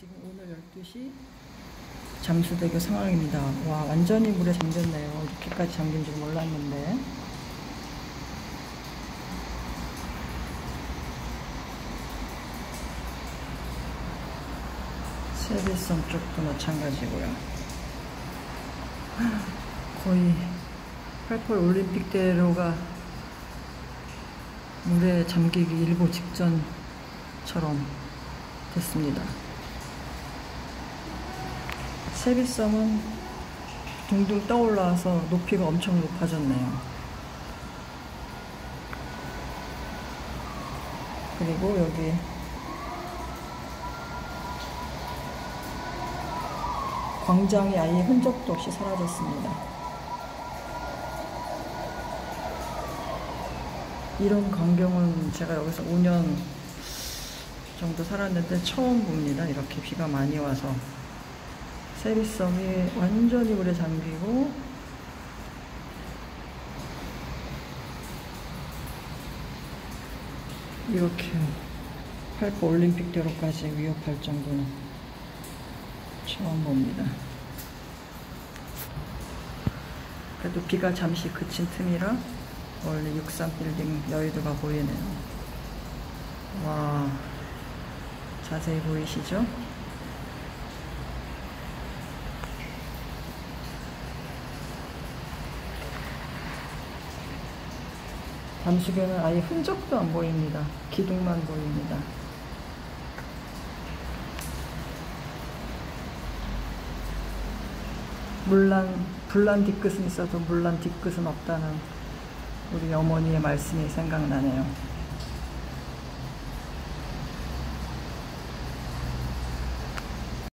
지금 오늘 12시 잠수대교 상황입니다. 와, 완전히 물에 잠겼네요. 이렇게까지 잠긴 줄 몰랐는데. 세비섬 쪽도 마찬가지고요. 거의 88 올림픽대로가 물에 잠기기 일보 직전처럼 됐습니다. 세비섬은 둥둥 떠올라서 높이가 엄청 높아졌네요. 그리고 여기 광장이 아예 흔적도 없이 사라졌습니다. 이런 광경은 제가 여기서 5년 정도 살았는데 처음 봅니다. 이렇게 비가 많이 와서 세비섬이 완전히 물에 잠기고 이렇게 88 올림픽대로까지 위협할 정도는 처음 봅니다. 그래도 비가 잠시 그친 틈이라 원래 63빌딩 여의도가 보이네요. 와, 자세히 보이시죠? 담수교는 아예 흔적도 안 보입니다. 기둥만 보입니다. 불난 뒤끝은 있어도 물난 뒤끝은 없다는 우리 어머니의 말씀이 생각나네요.